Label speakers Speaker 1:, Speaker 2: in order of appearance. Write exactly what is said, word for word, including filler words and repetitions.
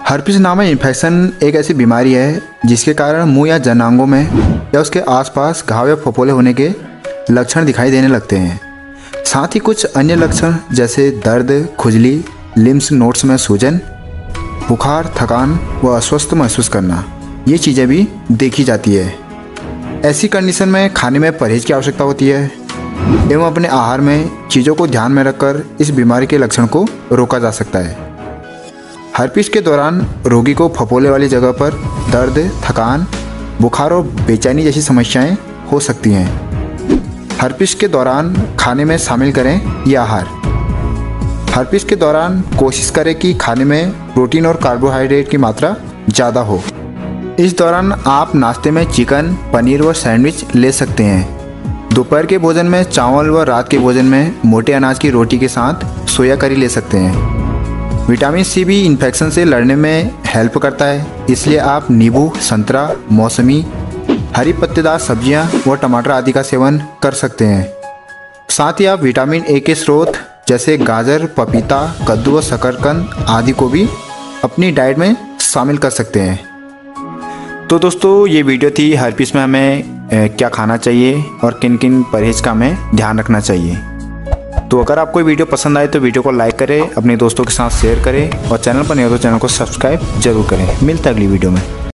Speaker 1: Herpes नामक infection एक ऐसी बीमारी है जिसके कारण मुंह या जनांगों में या उसके आसपास घाव या फफोले होने के लक्षण दिखाई देने लगते हैं। साथ ही कुछ अन्य लक्षण जैसे दर्द, खुजली, लिम्स नोड्स में सूजन, बुखार, थकान व अस्वस्थ महसूस करना, ये चीज़ें भी देखी जाती है। ऐसी कंडीशन में खाने में परहेज की आवश्यकता होती है एवं अपने आहार में चीज़ों को ध्यान में रखकर इस बीमारी के लक्षण को रोका जा सकता है। हर्पीस के दौरान रोगी को फफोले वाली जगह पर दर्द, थकान, बुखार और बेचैनी जैसी समस्याएं हो सकती हैं। हर्पीस के दौरान खाने में शामिल करें ये आहार। हर्पीस के दौरान कोशिश करें कि खाने में प्रोटीन और कार्बोहाइड्रेट की मात्रा ज़्यादा हो। इस दौरान आप नाश्ते में चिकन, पनीर व सैंडविच ले सकते हैं। दोपहर के भोजन में चावल व रात के भोजन में मोटे अनाज की रोटी के साथ सोया करी ले सकते हैं। विटामिन सी भी इन्फेक्शन से लड़ने में हेल्प करता है, इसलिए आप नींबू, संतरा, मौसमी, हरी पत्तेदार सब्जियां व टमाटर आदि का सेवन कर सकते हैं। साथ ही आप विटामिन ए के स्रोत जैसे गाजर, पपीता, कद्दू व शकरकंद आदि को भी अपनी डाइट में शामिल कर सकते हैं। तो दोस्तों, ये वीडियो थी हर्पीस में हमें क्या खाना चाहिए और किन किन परहेज का हमें ध्यान रखना चाहिए। तो अगर आपको वीडियो पसंद आए तो वीडियो को लाइक करें, अपने दोस्तों के साथ शेयर करें और चैनल पर नए हो तो चैनल को सब्सक्राइब जरूर करें। मिलते हैं अगली वीडियो में।